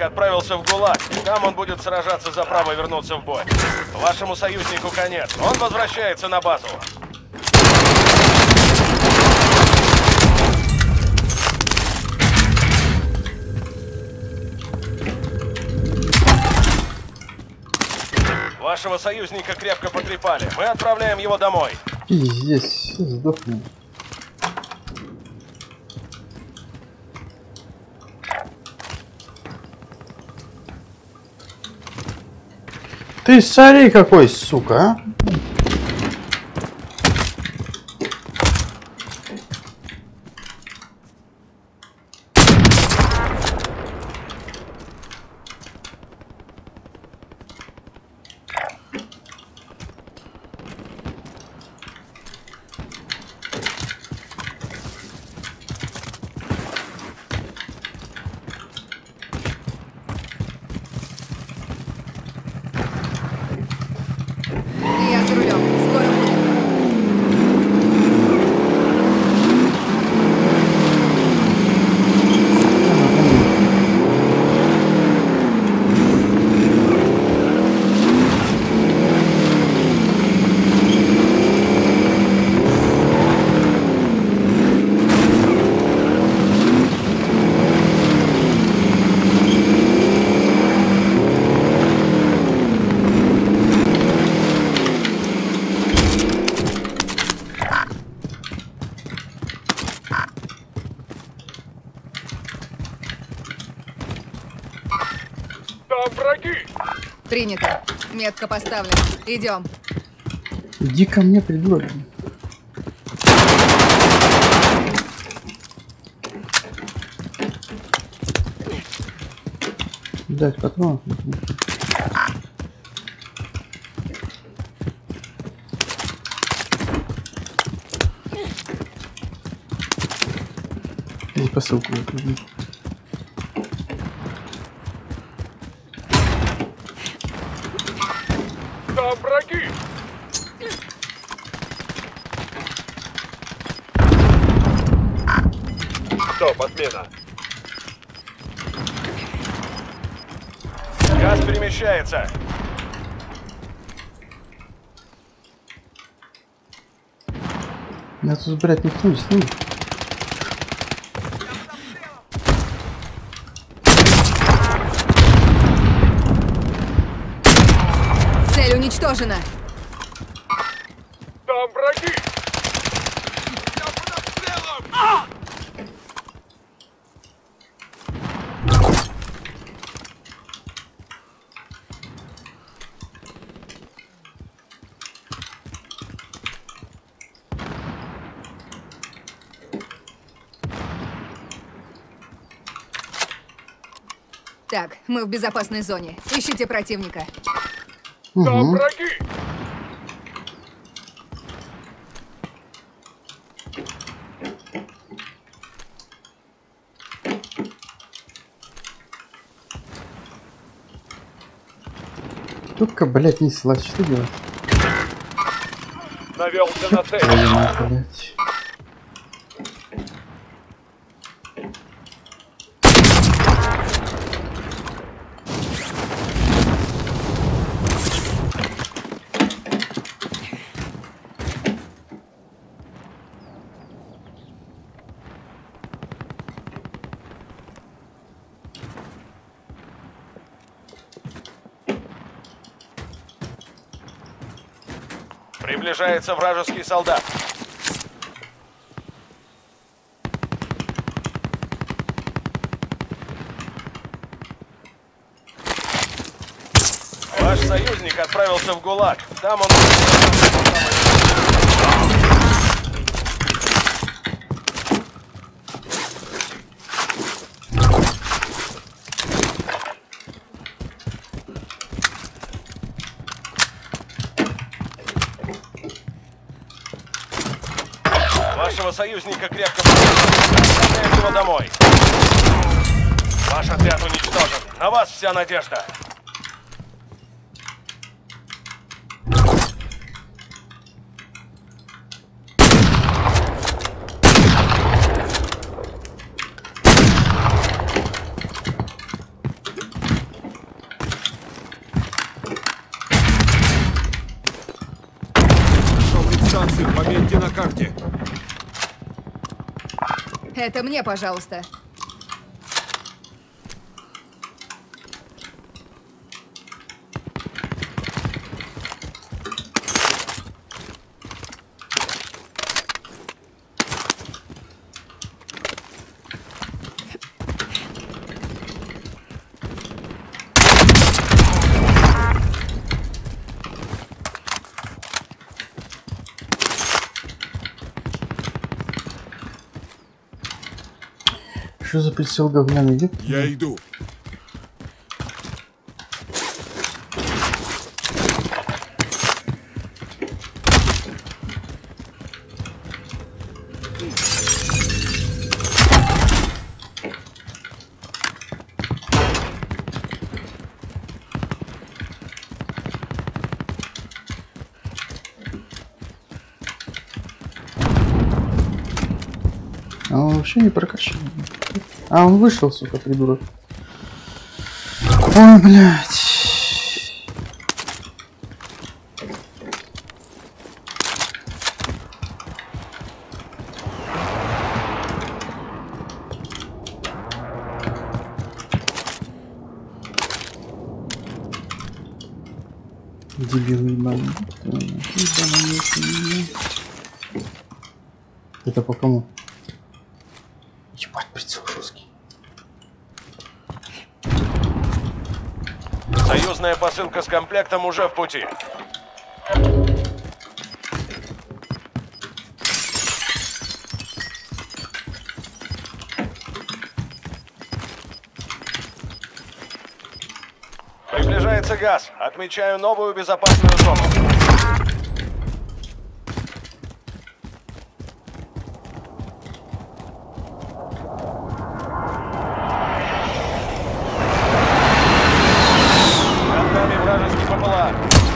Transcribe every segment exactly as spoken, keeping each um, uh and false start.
отправился в ГУЛАГ. Там он будет сражаться за право вернуться в бой. Вашему союзнику конец. Он возвращается на базу. Вашего союзника крепко потрепали. Мы отправляем его домой. Пиздец, сдохну. Ты смотри какой, сука, а? Принято. Метка поставлена. Идем. Иди ко мне, придурок. Дать патрон. И посылку. Там враги! Стоп, отмена. Газ перемещается. Я тут, блядь, никто не снимет. Цель уничтожена. Там враги! Я под обстрелом! А! Так, мы в безопасной зоне. Ищите противника. Угу. Там враги! Только, блядь, не слазь, что делать? Навелся на цель. Твою мать, блядь. Приближается вражеский солдат. Ваш союзник отправился в ГУЛАГ. Там он... Вашего союзника крепко отправляем его домой. Ваш отряд уничтожен. На вас вся надежда. станции, пометьте на карте. Это мне, пожалуйста. Что за прицел говняный идет? Я иду. А он вообще не прокачан. А, он вышел, сука, придурок. Ой, блядь. Дебил ебаный. Это по кому? Ебать, прицел жесткий. Союзная посылка с комплектом уже в пути. Приближается газ. Отмечаю новую безопасную зону. Над нами вражеский ППЛА.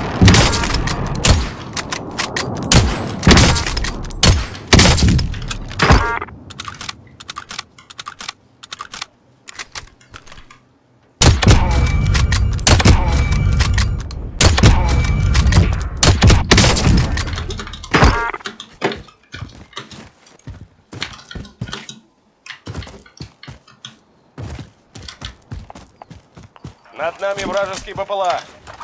Над нами вражеский ППЛА.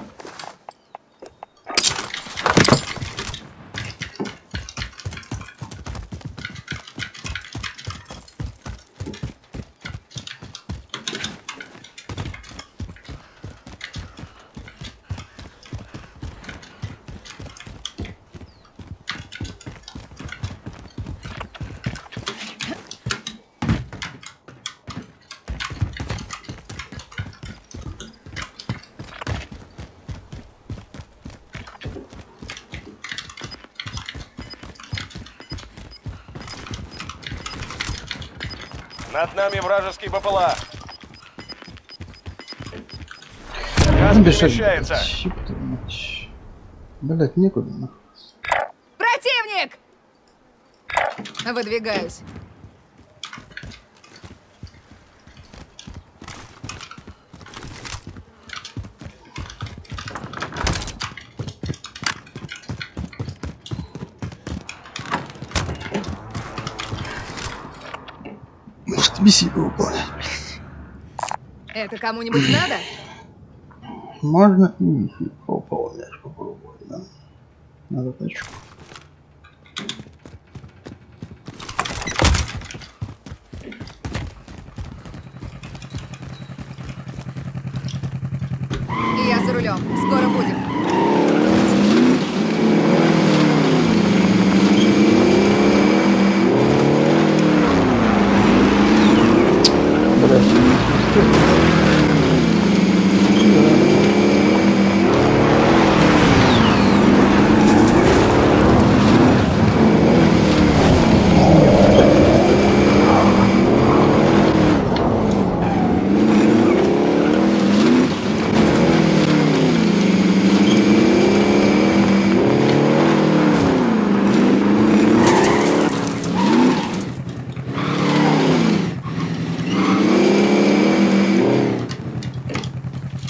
Над нами вражеский ППЛА. Газ перемещается. Блять, некуда нахуй. Противник! Выдвигаюсь. Может, беседу выполнять. Это кому-нибудь надо? Можно и миссию выполнять, попробовать, да. Надо тачку. Я за рулем. Скоро будем.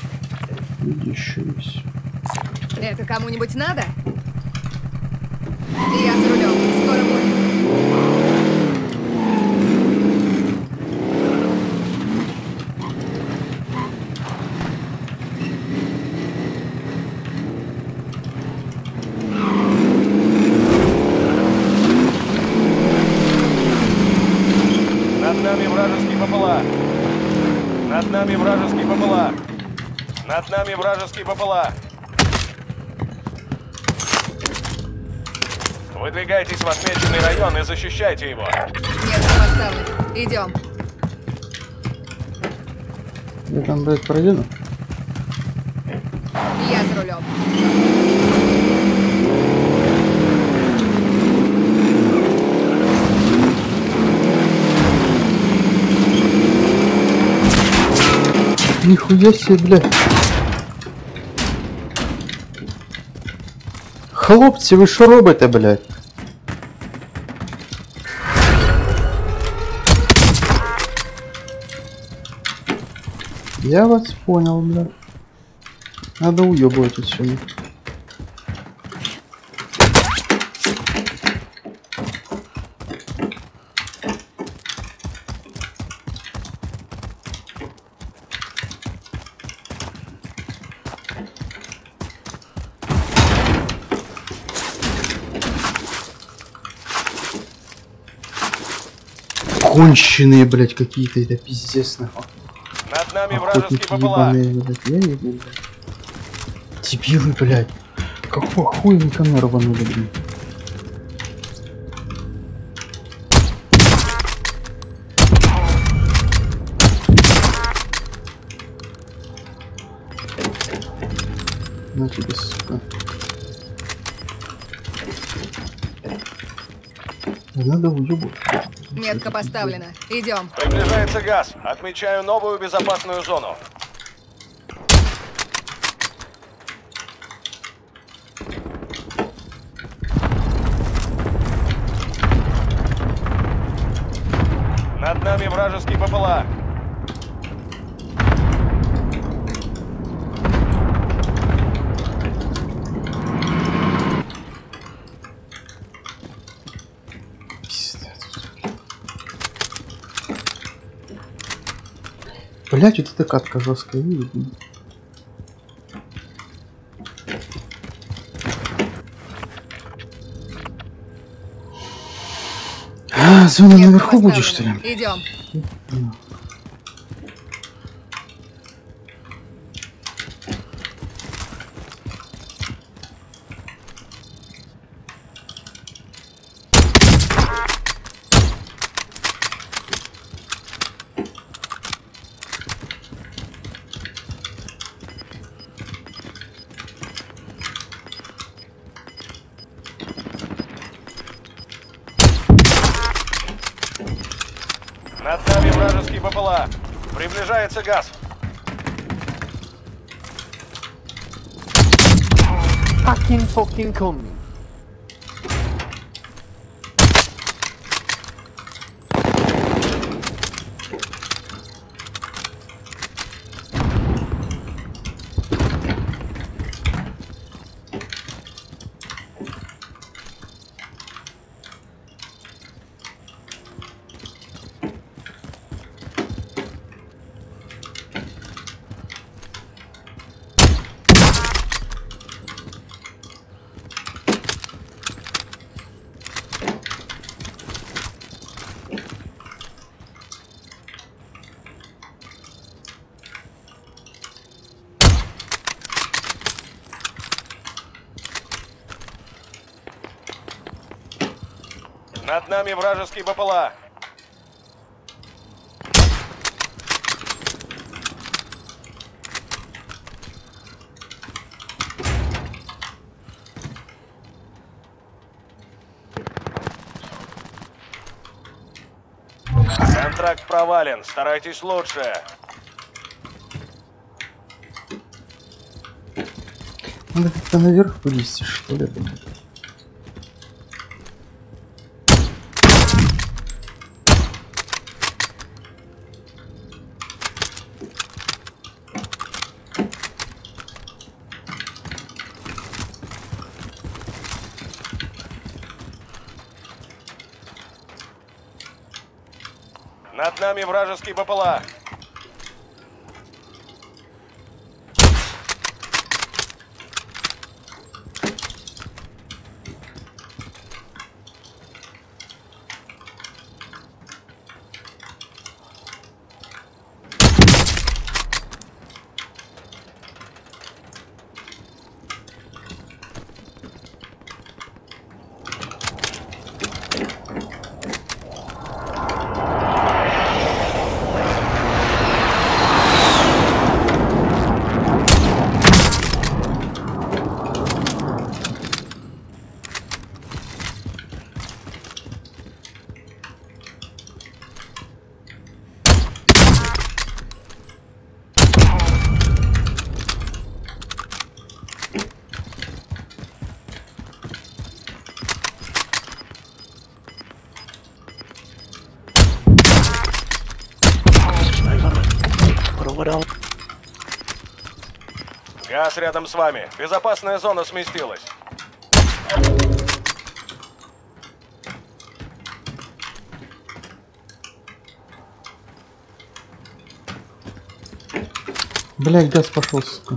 Это кому-нибудь надо? Я за рулем. Скоро будет. Над нами вражеский ППЛА. Над нами вражеский ППЛА. Над нами вражеский ППЛА. Выдвигайтесь в отмеченный район и защищайте его. Метка поставлена. Идем. Я там, блядь, пройду. Я за рулем. Нихуя себе, блядь. Хлопцы, вы шо робите, блядь? Я вас понял, блядь. Надо уебывать отсюда. Конченые, блядь, какие-то, это пиздец, нахуй. Над нами вражеский Охотники ППЛА. ебаные, блядь, я не знаю, блядь. Дебилы, блядь. Какого хуя они ко мне рванули, блин? На тебе, сука. Надо уебать. Метка поставлена. Идем. Приближается газ. Отмечаю новую безопасную зону. Над нами вражеский ППЛА. Блять, вот эта катка жесткая, видно. А, зона Метка наверху будет, что поставлена. ли? Идем. Над нами вражеский ППЛА. Приближается газ. Fucking fucking coming. Над нами вражеский ППЛА. Контракт провален. Старайтесь лучше. Надо как-то наверх вылезти, что ли, блядь. Над нами вражеский БПЛА. Газ рядом с вами. Безопасная зона сместилась. Блять, газ пошел, сука.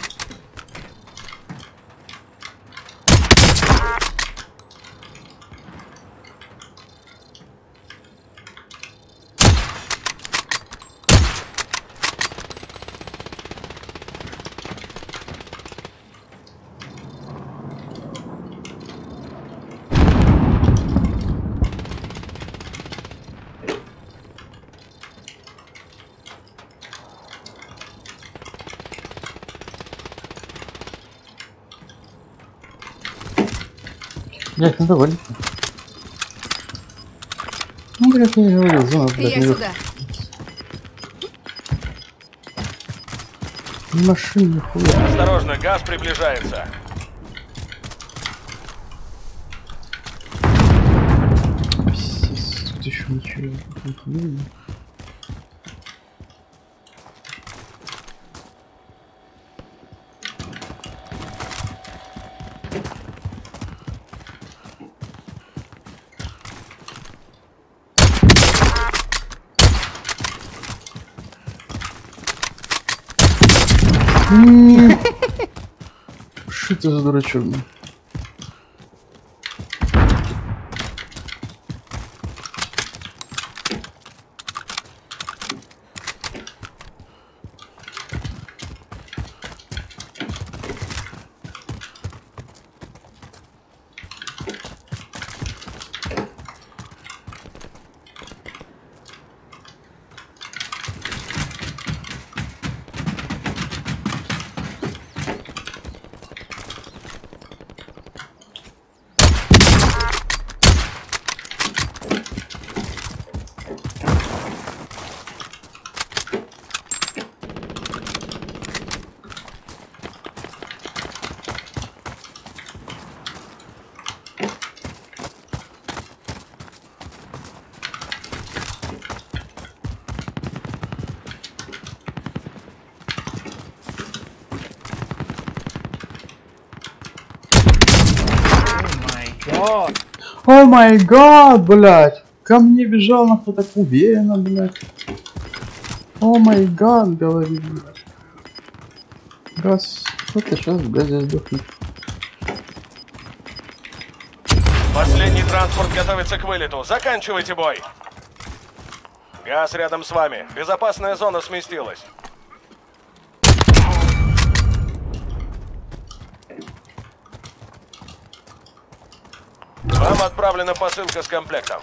Блять, ну давай. Ну, блять, я говорю, зона, блять, Я наверх. сюда. Машина, хуя. Осторожно, газ приближается. Пиздец, тут еще ничего не видно. Что это за дурачок? О май гад, блять! Ко мне бежал нахуй так уверенно, блять. О май гад, говорит, блять. Газ. Вот ты сейчас в газе сдохнет. Последний транспорт готовится к вылету. Заканчивайте бой. Газ рядом с вами. Безопасная зона сместилась. Вам отправлена посылка с комплектом.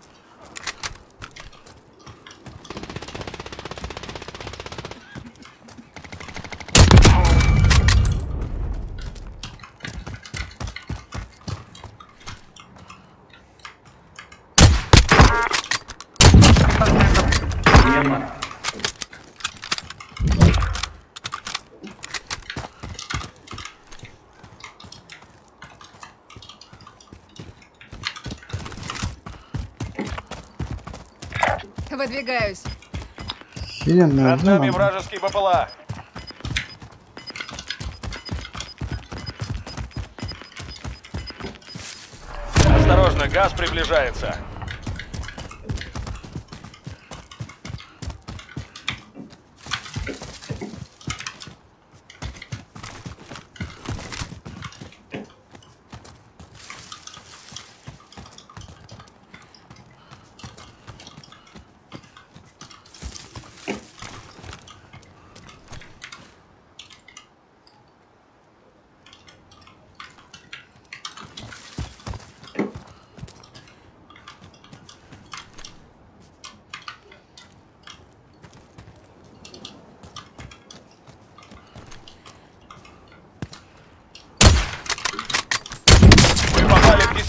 Выдвигаюсь. Херенная Над нами зона. вражеский БПЛА. Осторожно, газ приближается.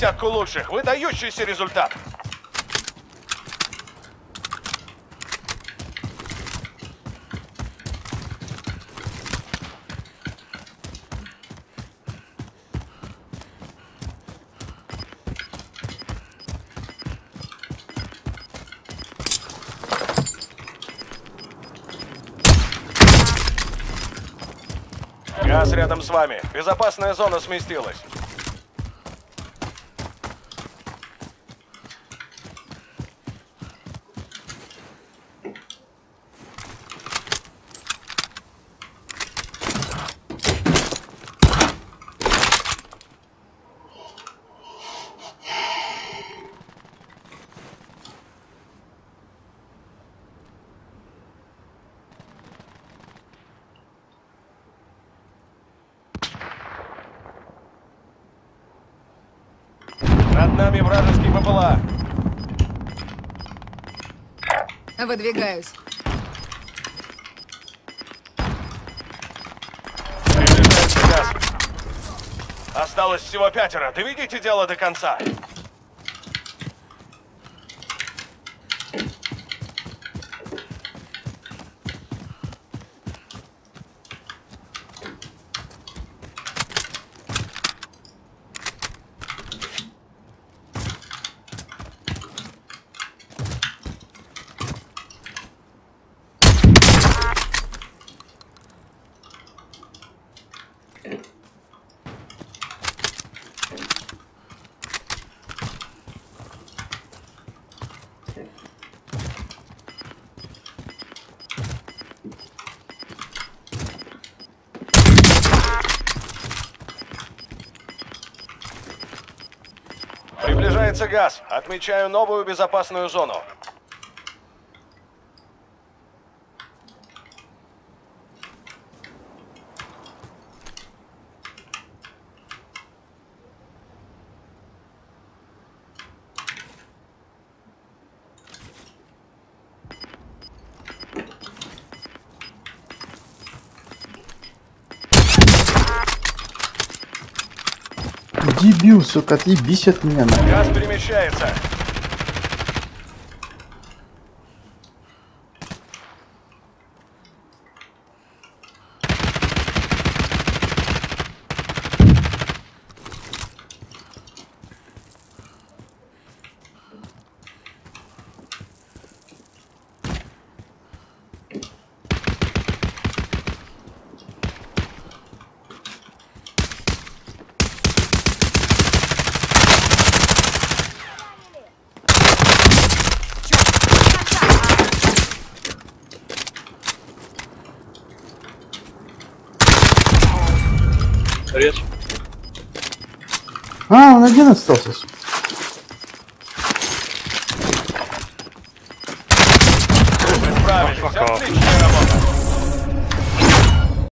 десятку лучших. Выдающийся результат. Газ рядом с вами. Безопасная зона сместилась. Над нами вражеский БПЛА. Выдвигаюсь. Приближается газ. Осталось всего пятеро. Доведите дело до конца. Приближается газ. Отмечаю новую безопасную зону. Дебил, сука, отъебись от меня, нахуй. Газ перемещается. Привет. А, он один остался. Вы справились. Отличная работа.